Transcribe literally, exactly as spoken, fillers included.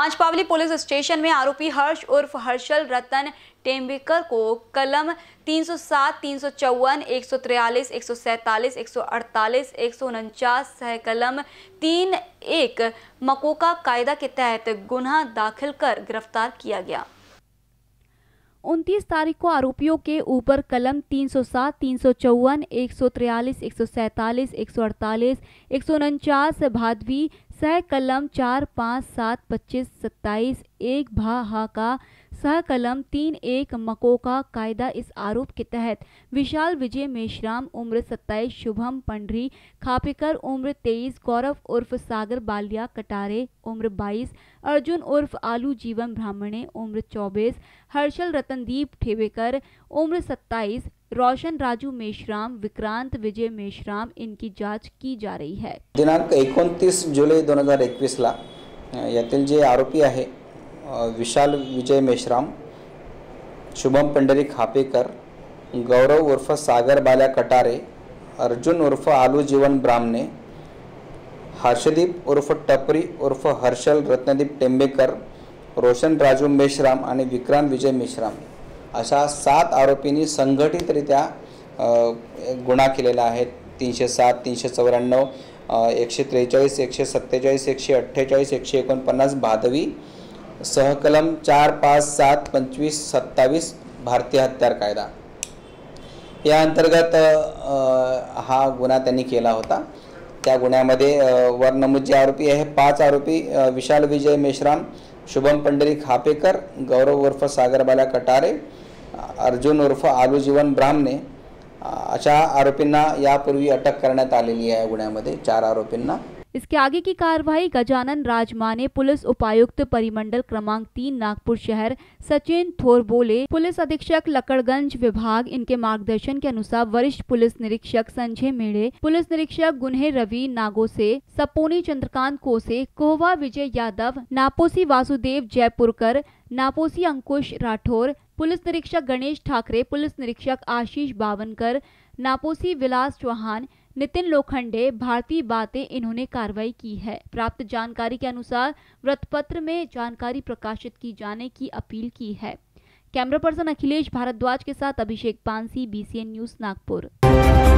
Panchpaoli police station में आरोपी हर्ष उर्फ हर्षल रतन टेम्बेकर को कलम तीन सौ सात, तीन सौ चौवन, एक सौ तिरालीस, एक सौ सैंतालीस, एक सौ अड़तालीस, एक सौ उनचास सह कलम तीन एक मकोका कायदा के तहत गुनाह दाखिल कर गिरफ्तार किया गया। उनतीस तारीख को आरोपियों के ऊपर कलम तीन सौ सात, तीन सौ चौवन, एक सौ तिरालीस, एक सौ सैंतालीस, एक सौ अड़तालीस, एक सौ उनचास भादवी सह कलम चार, पाँच, सात, पच्चीस, सत्ताईस, एक भा हा का सह कलम तीन एक मकोका कायदा इस आरोप के तहत विशाल विजय मेश्राम उम्र सत्ताईस, शुभम पंडरी खापेकर उम्र तेईस, गौरव उर्फ सागर बालिया कटारे उम्र बाईस, अर्जुन उर्फ आलू जीवन ब्राह्मणे उम्र चौबीस, हर्षल रतनदीप ठेवेकर उम्र सत्ताईस, रोशन राजू मेश्राम, विक्रांत विजय मेश्राम इनकी जांच की जा रही है। दिनांक एकोणतीस जुलै दोन हजार एकवीस ला यातील जे आरोपी आहे विशाल विजय मेश्राम, शुभम पंढरी खापेकर, गौरव उर्फ सागर बाल्या कटारे, अर्जुन उर्फ आलू जीवन ब्राह्मणे, हर्षदीप उर्फ टपरी उर्फ हर्षल रत्नदीप टेम्बेकर, रोशन राजू मेश्राम आणि विक्रांत विजय मेश्राम अशा सात आरोपींनी संघटितरित्या गुन्हा केलेला आहे। तीनशे सात, तीनशे चौऱ्याण्णव, एकशे त्रेचाळीस, एकशे सत्तेचाळीस, एकशे अठ्ठेचाळीस, एकशे एकोणपन्नास भादवी सहकलम चार, पाच, सात, पंचवीस, सत्तावीस भारतीय हत्यार कायदा या अंतर्गत हा गुन्हा त्यांनी केला होता। त्या गुन्ह्यामध्ये वर नमूद जे आरोपी आहे पाच आरोपी विशाल विजय मेश्राम, शुभम पंढरी खापेकर, गौरव उर्फ सागरबाला कटारे, अर्जुन उर्फ आलू जीवन ब्राह्मणे अशा आरोपींना यापूर्वी अटक करण्यात आलेली आहे। गुन्ह्यामध्ये चार आरोपींना। इसके आगे की कार्रवाई गजानन राजमाने पुलिस उपायुक्त परिमंडल क्रमांक तीन नागपुर शहर सचिन थोरबोले, पुलिस अधीक्षक लकड़गंज विभाग इनके मार्गदर्शन के अनुसार वरिष्ठ पुलिस निरीक्षक संजय मेढ़े, पुलिस निरीक्षक गुन्हे रवि नागोसे, सपोनी चंद्रकांत कोसे, कोहवा विजय यादव, नापोसी वासुदेव जयपुरकर, नापोसी अंकुश राठौर, पुलिस निरीक्षक गणेश ठाकरे, पुलिस निरीक्षक आशीष बावनकर, नापोसी विलास चौहान, नितिन लोखंडे, भारतीय बातें इन्होंने कार्रवाई की है। प्राप्त जानकारी के अनुसार वृत्तपत्र में जानकारी प्रकाशित की जाने की अपील की है। कैमरा पर्सन अखिलेश भारद्वाज के साथ Abhishek Pansi, B C N news Nagpur.